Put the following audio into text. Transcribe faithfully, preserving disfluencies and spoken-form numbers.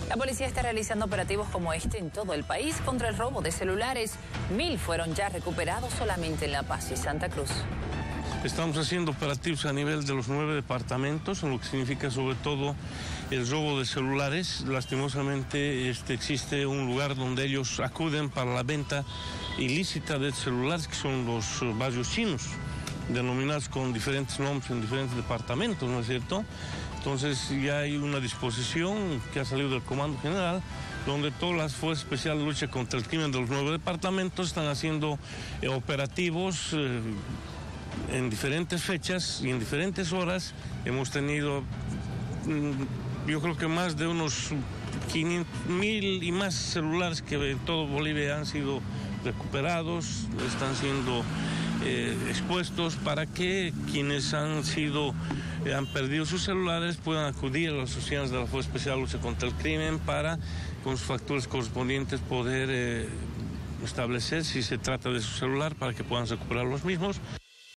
La policía está realizando operativos como este en todo el país contra el robo de celulares. Mil fueron ya recuperados solamente en La Paz y Santa Cruz. Estamos haciendo operativos a nivel de los nueve departamentos, lo que significa sobre todo el robo de celulares. Lastimosamente este, existe un lugar donde ellos acuden para la venta ilícita de celulares, que son los barrios chinos, denominados con diferentes nombres en diferentes departamentos, ¿no es cierto? Entonces ya hay una disposición que ha salido del Comando General, donde todas las Fuerzas Especiales de Lucha contra el Crimen de los nueve departamentos están haciendo eh, operativos eh, en diferentes fechas y en diferentes horas. Hemos tenido, yo creo que más de unos quinientos mil y más celulares que en todo Bolivia han sido recuperados, están siendo eh, expuestos para que quienes han sido, eh, han perdido sus celulares puedan acudir a las oficinas de la Fuerza Especial de Lucha contra el Crimen para, con sus facturas correspondientes, poder eh, establecer si se trata de su celular para que puedan recuperar los mismos.